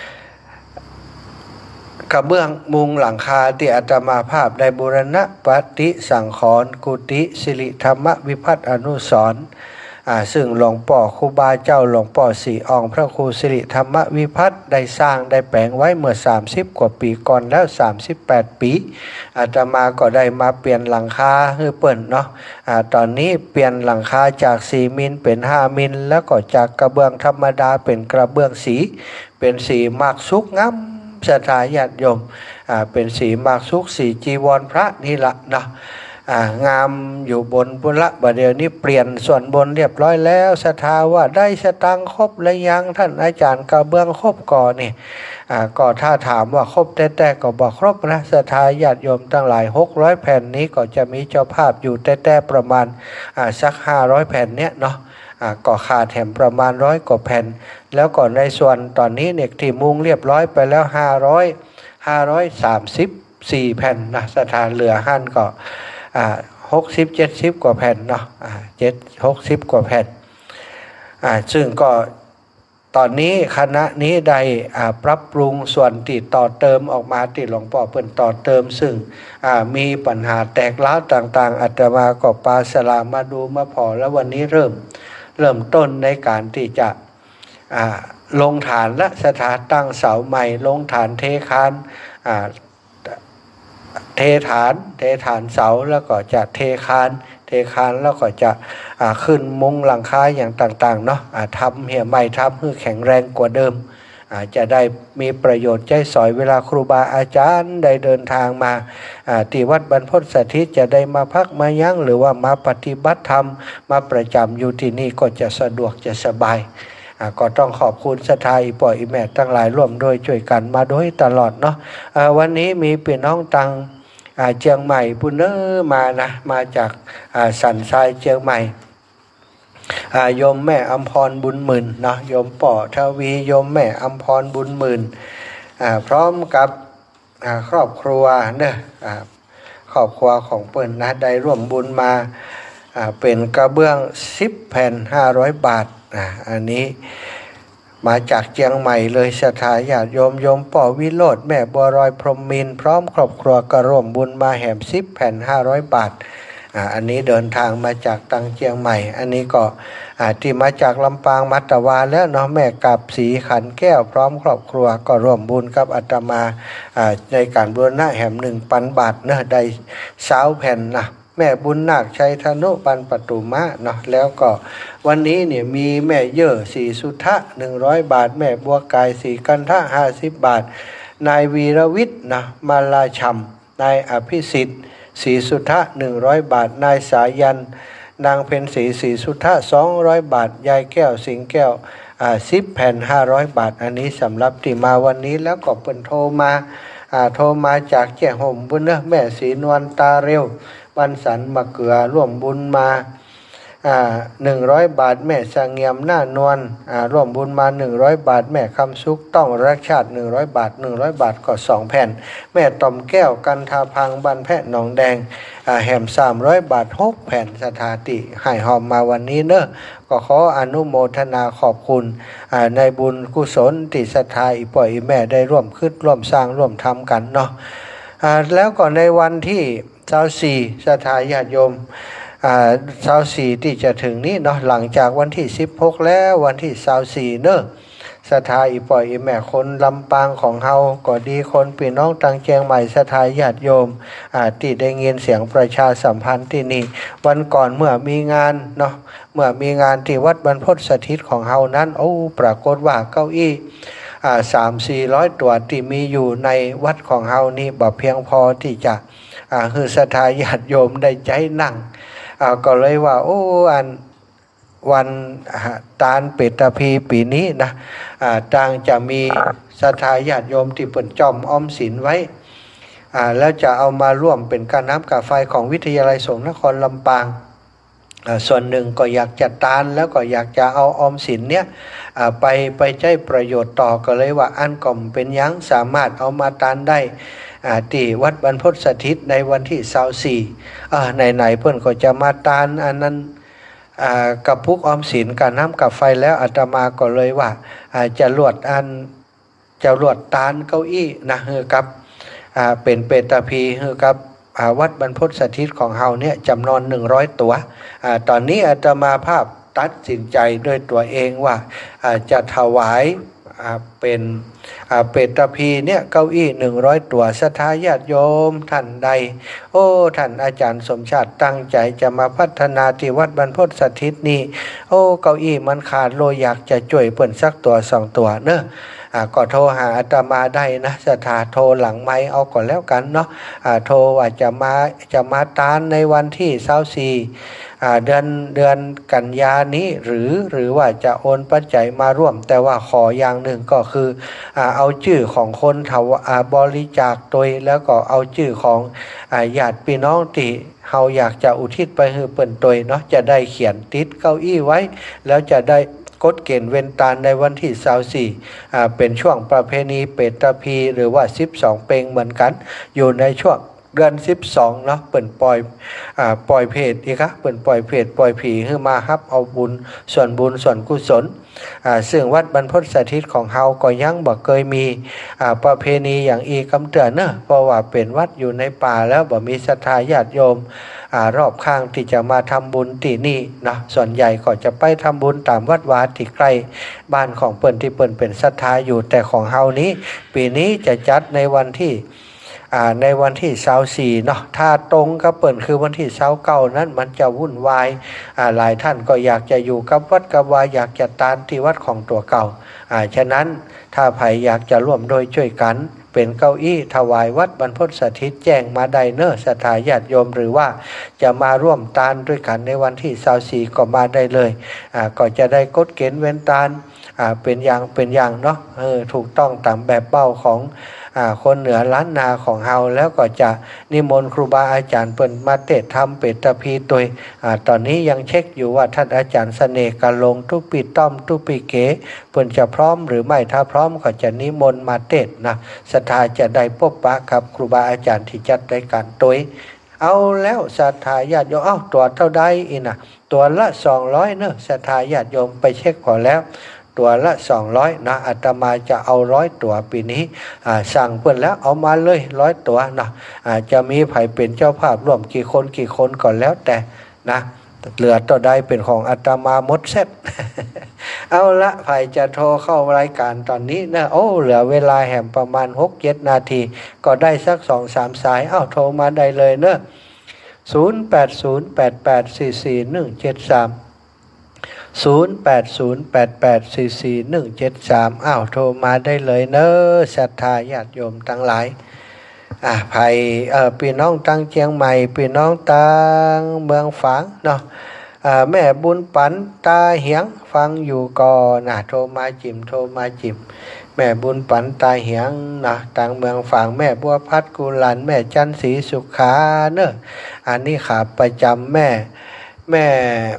กระเบื้องมุงหลังคาที่อาตมาภาพได้บูรณะปฏิสังขรณ์กุฏิสิริธรรมวิพัฒน์อนุสรณ์ซึ่งหลวงพ่อครูบาเจ้าหลวงพ่อสีอองพระครูสิริธรรมวิพัฒน์ได้สร้างได้แปลงไว้เมื่อสามสิบกว่าปีก่อนแล้วสามสิบแปดปีอาตมาก็ได้มาเปลี่ยนหลังคาให้เปิ้นเนาะอ่าตอนนี้เปลี่ยนหลังคาจากสี่มิลเป็นห้ามิลแล้วก็จากกระเบื้องธรรมดาเป็นกระเบื้องสีเป็นสีมากสุกงามศรัทธาญาติโยมอ่าเป็นสีมากสุกสีจีวรพระนี่ละเนาะงามอยู่บนบุญละบดเดี๋ยวนี้เปลี่ยนส่วนบนเรียบร้อยแล้วศรัทธาว่าได้สตังครบแล้วยังท่านอาจารย์กระเบื้องครบก่อนี่ก็ถ้าถามว่าครบแต่ๆก็บอกครบนะศรัทธาญาติโยมทั้งหลายหกร้อยแผ่นนี้ก็จะมีเจ้าภาพอยู่แต่ๆประมาณสักห้าร้อยแผ่นเนี้ยเนาะก็ขาดแถมประมาณร้อยกว่าแผ่นแล้วก็ในส่วนตอนนี้เนี่ยที่มุงเรียบร้อยไปแล้วห้าร้อยห้าร้อยสามสิบสี่แผ่นนะศรัทธาเหลือหั่นก็อ่าหกสิบเจ็ดสิบกว่าแผ่นเนาะอ่าเจ็ดหกสิบกว่าแผ่นอ่าซึ่งก็ตอนนี้คณะนี้ได้อ่าปรับปรุงส่วนที่ต่อเติมออกมาที่หลวงพ่อเพิ่นต่อเติมซึ่งอ่ามีปัญหาแตกร้าวต่างๆอาตมาก็ปาสลามาดูมาพอแล้ววันนี้เริ่มเริ่มต้นในการที่จะอ่าลงฐานและสถานตั้งเสาใหม่ลงฐานเทคานอ่าเทฐานเทฐานเสาแล้วก็จะเทคานเทคานแล้วก็จะขึ้นมุงหลังคาอย่างต่างๆเนาะทำเหี่ยใหม่ทำให้แข็งแรงกว่าเดิมจะได้มีประโยชน์ใจสอยเวลาครูบาอาจารย์ได้เดินทางมาที่วัดบรรพตสถิตจะได้มาพักมายั้งหรือว่ามาปฏิบัติธรรมมาประจำอยู่ที่นี่ก็จะสะดวกจะสบายก็ต้องขอบคุณศรัทธาอีป่ออีแม่ทั้งหลายร่วมด้วยช่วยกันมาโดยตลอดเนาะวันนี้มีพี่น้องตังเชียงใหม่ปุณเนอมานะมาจากสันทรายเชียงใหม่โยมแม่อำพรบุญหมื่นเนาะโยมป่อทวีโยมแม่อำพรบุญหมื่นพร้อมกับครอบครัวเนอะครอบครัวของเปิ้นนะได้ร่วมบุญมาอ่าเป็นกระเบื้องสิบแผ่นห้าร้อยบาทอ่าอันนี้มาจากเชียงใหม่เลยศรัทธาญาติโยมโยมป่อวิโรจน์แม่บัวรอยพรหมมินทร์พร้อมครอบครัวก็ร่วมบุญมาแหมสิบแผ่นห้าร้อยบาทอ่าอันนี้เดินทางมาจากตังเชียงใหม่อันนี้ก็อ่าที่มาจากลำปางมัตตวาแล้วเนาะแม่กับศรีขันแก้วพร้อมครอบครัวก็ร่วมบุญกับอาตมาอ่าในการบูรณะแหมหนึ่งพันบาทเนาะได้สาวแผ่นนะแม่บุญนาคชัยธนุปันปตุมะเนาะแล้วก็วันนี้เนี่ยมีแม่เยอะสีสุทธะหนึ่งร้อยบาทแม่บัวกายสีกันทะห้าสิบบาทนายวีรวิทย์นะมาลาชัมนายอภิสิทธิ์สีสุทธะหนึ่งร้อยบาทนายสายันนางเพ็ญศรีสีสุทธะสองร้อยบาทยายแก้วสิงแก้วอ่าสิบแผ่นห้าร้อยบาทอันนี้สำหรับที่มาวันนี้แล้วก็เปิ้นโทรมาอ่าโทรมาจากแจ้ห่มบุญเนอะแม่ศรีนวลตาเร็วบันสันมะเกลือร่วมบุญมาอ่าหนึ่งร้อยบาทแม่สงเงียมหน้านวลอ่าร่วมบุญมาหนึ่งร้อยบาทแม่คำสุขต้องรักชาติหนึ่งร้อยบาทหนึ่งร้อยบาทก็สองแผ่นแม่ต่อมแก้วกันทาพังบันแพะหนองแดงอ่าแหมสามร้อยบาทหกแผ่นสถาติให้หอมมาวันนี้เนอะก็ขออนุโมทนาขอบคุณอ่าในบุญกุศลที่ศรัทธาอีป่อยอีแม่ได้ร่วมคิดร่วมสร้างร่วมทำกันเนาะอ่าแล้วก็ในวันที่เช้าสี่ศรัทธาญาติโยมอ่าเช้าสี่ที่จะถึงนี้เนาะหลังจากวันที่สิบหกแล้ววันที่เช้าสี่เนอะศรัทธาอีป่อยอีแม่คนลำปางของเฮาก็ดีคนพี่น้องตังเชียงใหม่ศรัทธาญาติโยมอ่าที่ได้ยินเสียงประชาสัมพันธ์ที่นี่วันก่อนเมื่อมีงานเนาะเมื่อมีงานที่วัดบรรพตสถิตของเฮานั้นโอ้ปรากฏว่าเก้าอี้อ่าสามสี่ร้อยตัวที่มีอยู่ในวัดของเฮานี่บ่เพียงพอที่จะอ่าคือศรัทธาญาติโยมได้ใจนั่งอ่าก็เลยว่าโอ้อันวันตาลเปตพีปีนี้นะอ่าต่างจะมีศรัทธาญาติโยมที่เปิ่นจอมออมสินไว้อ่าแล้วจะเอามาร่วมเป็นการน้ำกาไฟของวิทยาลัยสงฆ์นครลำปางอ่าส่วนหนึ่งก็อยากจะตาลแล้วก็อยากจะเอาออมสินเนี้ยอ่าไปไปใช้ประโยชน์ต่อก็เลยว่าอันก่อมเป็นยังสามารถเอามาตาลได้อ่าที่วัดบรรพตสถิตในวันที่เสาร์สี่อ่าไหนๆเพื่อนก็จะมาตาลอันนั้นอ่ากับพุกออมสินกับน้ำกับไฟแล้วอาตมาก็เลยว่าอ่าจะลวดอันจะลวดตาลเก้าอี้นะเฮอกับอ่าเป็นเปตพีเฮอกับอ่าวัดบรรพตสถิตของเฮาเนี่ยจำนวนหนึ่งร้อยตัวอ่าตอนนี้อาตมาภาพตัดสินใจด้วยตัวเองว่าอ่าจะถวายอ่าเป็นอ่าเปตพีเนี่ยเก้าอี้หนึ่งร้อยตัวศรัทธาญาติโยมท่านใดโอ้ท่านอาจารย์สมชาติตั้งใจจะมาพัฒนาที่วัดบรรพตสถิตนี่โอ้เก้าอี้มันขาดโลอยากจะช่วยเปิ้นสักตัวสองตัวเนอะอ่าก็โทรหาอาตมาได้นะศรัทธาโทรหลังไมค์เอาก่อนแล้วกันเนาะอ่าโทรว่าจะมาจะมาตานในวันที่เสาร์สี่อ่าเดือนเดือนกันยานี้หรือหรือว่าจะโอนปัจจัยมาร่วมแต่ว่าขออย่างหนึ่งก็คืออ่าเอาชื่อของคนถวอ่าบริจาคโดยแล้วก็เอาชื่อของอ่าญาติพี่น้องที่เฮาอยากจะอุทิศไปให้เปิ้นโดยเนาะจะได้เขียนติดเก้าอี้ไว้แล้วจะได้กฎเกณฑ์เว้นตาลในวันที่เสาร์สี่อ่าเป็นช่วงประเพณีเปตพีหรือว่าสิบสองเปงเหมือนกันอยู่ในช่วงเดือนสิบสองเนาะเปิ่นปล่อยอ่าปล่อยเพจอีกครับเปิ่นปล่อยเพจปล่อยผีขึ้นมาครับเอาบุญส่วนบุญส่วนกุศลอ่าซึ่งวัดบรรพตสถิตของเฮาก็ยังบ่เคยมีอ่าประเพณีอย่างอีกำเตือนเนอะเพราะว่าเป็นวัดอยู่ในป่าแล้วบ่มีศรัทธาญาติโยมอ่ารอบข้างที่จะมาทำบุญที่นี่เนาะส่วนใหญ่ก็จะไปทำบุญตามวัดวาที่ใกล้บ้านของเปิ้นที่เปิ้นเป็นศรัทธาอยู่แต่ของเฮานี้ปีนี้จะจัดในวันที่อ่าในวันที่เสาร์สี่เนาะถ้าตรงกับเปิ่นคือวันที่เสาร์เก้านั้นมันจะวุ่นวายอ่าหลายท่านก็อยากจะอยู่กับวัดกับวาอยากจะตานที่วัดของตัวเก่าอ่าฉะนั้นถ้าใครอยากจะร่วมโดยช่วยกันเป็นเก้าอี้ถวายวัดบรรพตสถิตแจ้งมาได้เนอะศรัทธาญาติโยมหรือว่าจะมาร่วมตานด้วยกันในวันที่เสาร์สี่ก็มาได้เลยอ่าก็จะได้กฎเกณฑ์เว้นตานอ่าเป็นอย่างเป็นอย่างเนาะเออถูกต้องตามแบบเป้าของอ่าคนเหนือล้านนาของเฮาแล้วก็จะนิมนต์ครูบาอาจารย์เปิ้นมาเทศน์ธรรมเปตพีตัวยอ่าตอนนี้ยังเช็คอยู่ว่าท่านอาจารย์เสน่ห์กะลงทุปีต้อมทุปีเก๋เปิ้นจะพร้อมหรือไม่ถ้าพร้อมก็จะนิมนต์มาเทศน์นะศรัทธาจะได้พบปะกับครูบาอาจารย์ที่จัดรายการตัวยเอาแล้วศรัทธาญาติโยมเอ้าตัวเท่าใดอีน่ะตัวละสองร้อยเนอะศรัทธาญาติโยมไปเช็คพอแล้วตัวละสองร้อยนะอาตมาจะเอาร้อยตัวปีนี้อ่าสั่งเพื่อนแล้วเอามาเลยร้อยตัวนะอาจะมีไผเป็นเจ้าภาพร่วมกี่คนกี่คนก่อนแล้วแต่นะเหลือตัวใดเป็นของอาตมาหมดเสร็จ เอาละไผจะโทรเข้ารายการตอนนี้นะโอ้เหลือเวลาแหมประมาณหกเจ็ดนาทีก็ได้สักสองสามสายเอ้าโทรมาได้เลยเนอะศูนย์แปดศูนย์แปดแปดสี่สี่หนึ่งเจ็ดสามศูนย์แปดศูนย์แปดแปดสี่สี่หนึ่งเจ็ดสามอ้าวโทรมาได้เลยเนอะศรัทธาญาติโยมทั้งหลายอ่ะไผ่เอ่อพี่น้องตั้งเชียงใหม่พี่น้องตั้งเมืองฝางเนาะอ่าแม่บุญปันตาเหียงฟังอยู่ก่อนนะโทรมาจิมโทรมาจิมแม่บุญปันตาเหียงนะต่างเมืองฝางแม่บัวพัดกุลันแม่จันศรีสุขาเนอะอันนี้ขาประจำแม่แม่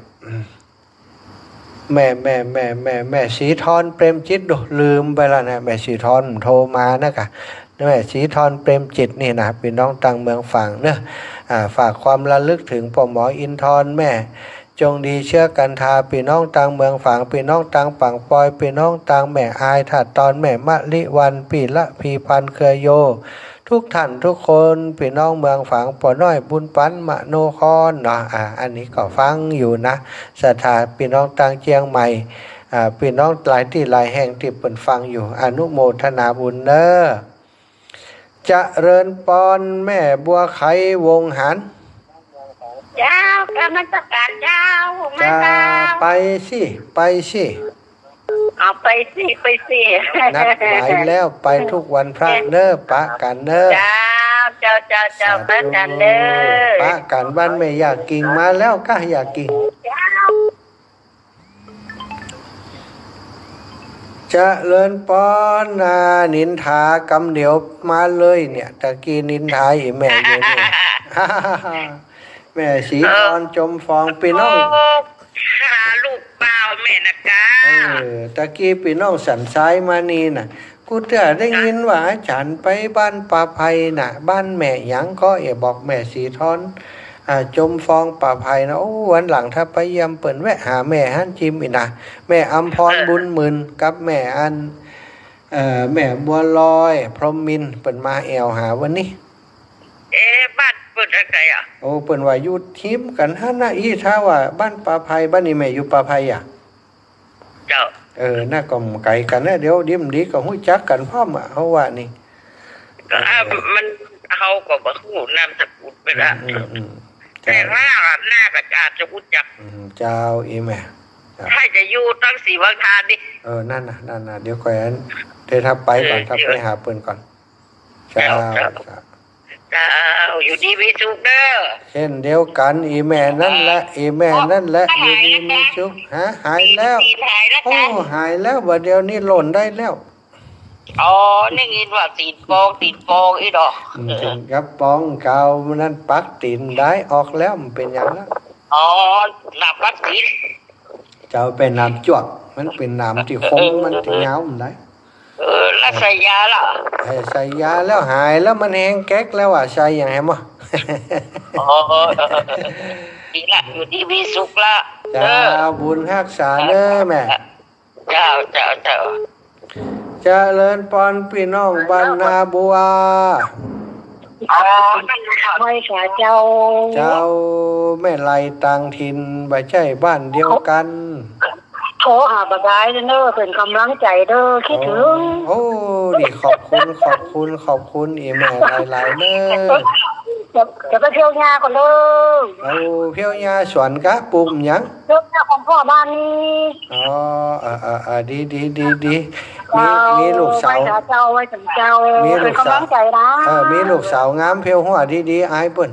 แม่แม่แม่แม่แม่สีทอนเปรมจิตดูลืมไปแล้วนะแม่สีทอนโทรมานะกะแม่สีทอนเปรมจิตนี่นะพี่น้องต่างเมืองฝางเนอะอ่าฝากความระลึกถึงพ่อหมออินทร์แม่จงดีเชื่อกันทาพี่น้องต่างเมืองฝางพี่น้องต่างปังปอยพี่น้องต่างแม่อายถัดตอนแม่มะลิวันปีละพีพันเคยโยทุกท่านทุกคนพี่น้องเมืองฝางปอน้อยบุญปันมะโนคอนเนาะอ่าอันนี้ก็ฟังอยู่นะสถานพี่น้องต่างเชียงใหม่อ่าพี่น้องหลายที่หลายแห่งที่เปิดฟังอยู่อนุโมทนาบุญเนอเจริญปอนแม่บัวไขวงหันเจ้ากำลังจะการเจ้าจะไปสิไปสิเอาไปสิไปสินัดหมายแล้วไปทุกวันพระเนอปะกันเนอเจ้าเจ้าเจ้าเจ้าปะกันเนอปะกันบ้านไม่อยากกินมาแล้วก็อยากกินจะเลินป้อนนานินทากำเดียวมาเลยเนี่ยตะกี้นินทาอีแม่อยู่นี่แม่สีทอนจมฟองพี่น้องหาลูกเปล่าแม่นะกาเออตะกี้พี่น้องสันซ้ายมานี่น่ะกูเตือได้ยินว่าฉันไปบ้านป่าไผ่น่ะบ้านแม่หยังก็เอ๋บอกแม่สีทอนอ่าจมฟองป่าไผ่นะโอ้วันหลังถ้าไปเยี่ยมเปิ่นแวะหาแม่ฮั่นจิมอีกนะแม่อำพรบุญหมื่นกับแม่อันเอ่อแม่บัวลอยพรหมมินเปิ่นมาแอวหาวันนี้เอ๊บ้านเปิดอะไรอ่ะโอ้เปิ่นว่าอยู่ทิมกันฮั่นน่ะอีถ้าว่าบ้านป่าไผ่บ้านนี้แม่อยู่ป่าไผ่อ่ะเจ้าเออน่าก็ไกลกันนะเดี๋ยวดิมดีก็ฮู้จักกันพร้อมอ่ะเฮาว่านี่ก็มันเฮาก็บ่ฮู้นามสกุลไปละแต่ว่าหน้าก็อาจจะรู้จักเจ้าอีแม่ถ้าจะอยู่ตั้งศรีวังคารดิเออนั่นน่ะนั่นน่ะเดี๋ยวก่อนเดี๋ยวถ้าไปก่อนถ้าไปหาเปิ้นก่อนเจ้าเจ้าอยู่ดีมีสุขเด้อเช่นเดียวกันอีแม่นั่นแหละอีแม่นั่นแหละอยู่ดีมีสุขฮะหายแล้วโอ้หายแล้วบัดเดี๋ยวนี้หล่นได้แล้วอ๋อนี่ยินว่าตีนปองตีนปองอีดอกตีนกับปองเก่านั่นปักตีนได้ออกแล้วมันเป็นอย่างนั้นอ๋อน้ำปักตีนเจ้าเป็นน้ำจวกมันเป็นน้ำที่คมมันที่เงามันได้เออแล้วใส่ยาล่ะใส่ยาแล้วหายแล้วมันแห้งแก๊กแล้วอ่ะใส่อย่างไรมั้งอ๋อดีละอยู่ที่มีสุขละเจ้าบุญรักษาเด้อแม่เจ้าเจ้าเจ้าเจริญปอนพี่น้องบ้านนาบัวอ๋อไม่ใช่เจ้าเจ้าแม่ไล่ต่างถิ่นไม่ใช่บ้านเดียวกันโทรหาบดายเด้อเป็นกำลังใจเด้อคิดถึงโอ้ดิขอบคุณขอบคุณขอบคุณอีแม่หลายๆเด้อจะจะไปเที่ยวยาก่อนเลยเอาเที่ยวยาสวนกะปุ่มยังเที่ยวยาของพ่อบ้านนี้อ๋ออ่าอ่าอ่าดีดีดีดีมีมีลูกสาวเจ้าไว้ถึงเจ้าเป็นกำลังใจนะเออมีลูกสาวงามเพียวหัวดีดีอายเปิ้น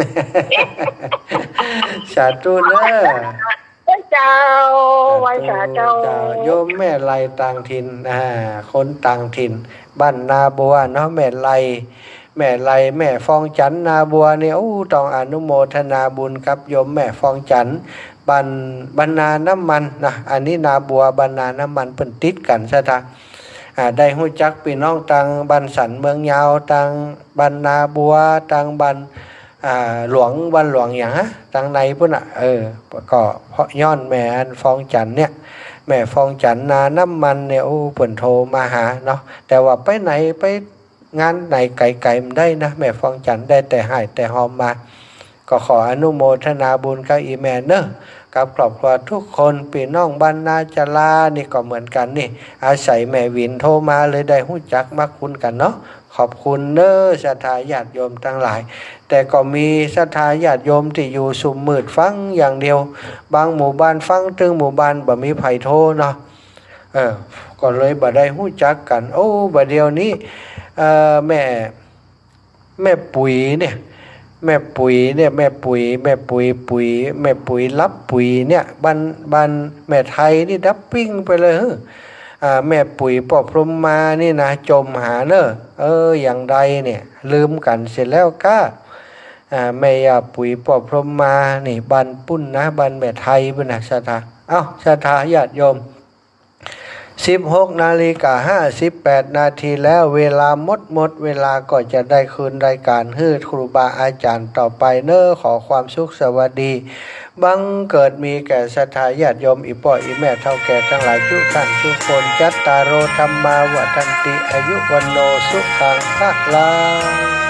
สาธุเด้อเจ้าไว้สาเจ้าโยมแม่ไล่ต่างถิ่นอ่าคนต่างถิ่นบ้านนาบัวเนาะแม่ไล่แม่ไล่แม่ฟองจันนาบัวเนี่ยโอ้ต้องอนุโมทนาบุญกับโยมแม่ฟองจันบ้านบรรณาน้ำมันนะอันนี้นาบัวบรรณาน้ำมันเพิ่นติดกันซะท่าอ่าได้ฮู้จักพี่น้องต่างบ้านสันเมืองยาวต่างบ้านนาบัวต่างบ้านอ่าหลวงวันหลวงอย่างฮะตังในพุ่นอ่ะเออก็เพราะย้อนแม่อันฟองจันเนี่ยแม่ฟองจันนาน้ำมันเนี่ยโอ้เปิ่นโทรมาหาเนาะแต่ว่าไปไหนไปงานไหนไกลๆมันได้นะแม่ฟองจันได้แต่หายแต่หอมมาก็ขออนุโมทนาบุญกับอีแม่เนอะกับครอบครัวทุกคนพี่น้องบ้านนาจลานี่ก็เหมือนกันนี่อาศัยแม่วินโทรมาเลยได้หู้จักมักคุ้นกันเนาะขอบคุณเนอะศรัทธาญาติโยมทั้งหลายแต่ก็มีศรัทธาญาติโยมที่อยู่สุมมืดฟังอย่างเดียวบางหมู่บ้านฟังถึงหมู่บ้านบ่มีไผโทรเนาะเออก็เลยบ่ได้หู้จักกันโอ้บ่เดียวนี้เอ่อแม่แม่ปุ๋ยเนี่ยแม่ปุ๋ยเนี่ยแม่ปุ๋ยแม่ปุ๋ยปุ๋ยแม่ปุ๋ยรับปุ๋ยเนี่ยบ้านบ้านแม่ไทยนี่ดับปิ้งไปเลยอ่าแม่ปุ๋ยปอบพรมมานี่นะจมหาเนอะเอออย่างใดเนี่ยลืมกันเสร็จแล้วก้าอ่าแม่ยาปุ๋ยปอบพรมมานี่บ้านปุ้นนะบ้านแม่ไทยเป็นนะศรัทธาเอ้าศรัทธาญาติโยมสิบหกนาฬิกาห้าสิบแปดนาทีแล้วเวลาหมดหมดเวลาก็จะได้คืนรายการฮืดครูบาอาจารย์ต่อไปเนอขอความสุขสวัสดีบังเกิดมีแก่ศรัทธาญาติโยมอีพ่ออีแม่เท่าแก่ทั้งหลายทุกท่านทุกคนจัตตารโอธรรมาวัฏันติอายุวันโนสุขังพระลา